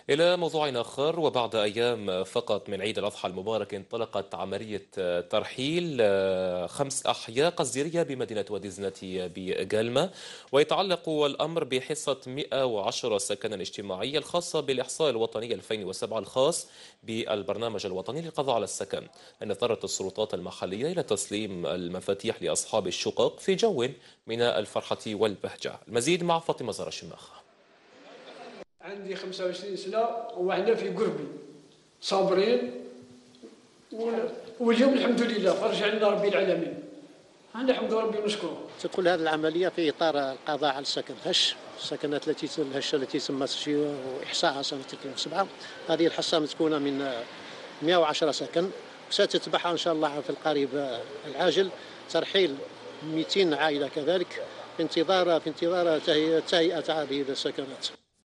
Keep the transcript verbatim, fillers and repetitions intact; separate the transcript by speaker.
Speaker 1: إلى موضوع آخر، وبعد أيام فقط من عيد الأضحى المبارك انطلقت عملية ترحيل خمس أحياء قصديرية بمدينة وادي الزنة بجالمة، ويتعلق الأمر بحصة مئة وعشرة سكنا اجتماعية الخاصة بالإحصاء الوطني ألفين وسبعة الخاص بالبرنامج الوطني للقضاء على السكن. أن اضطرت السلطات المحلية إلى تسليم المفاتيح لأصحاب الشقق في جو من الفرحة والبهجة. المزيد مع فاطمة زهرة الشماخ.
Speaker 2: عندي خمسة وعشرين سنة وحنا في قربي صابرين، واليوم الحمد لله فرج علينا ربي العالمين. انا الحمد لله ربي نشكره.
Speaker 3: تدخل هذه العملية في إطار القضاء على السكن هش السكنات التي الهشة التي تم إحصائها سنة ألفين وسبعة. هذه الحصة متكونة من مئة وعشرة سكن، وستتبعها إن شاء الله في القريب العاجل ترحيل مئتين عائلة كذلك في انتظار في انتظار تهيئة هذه السكنات.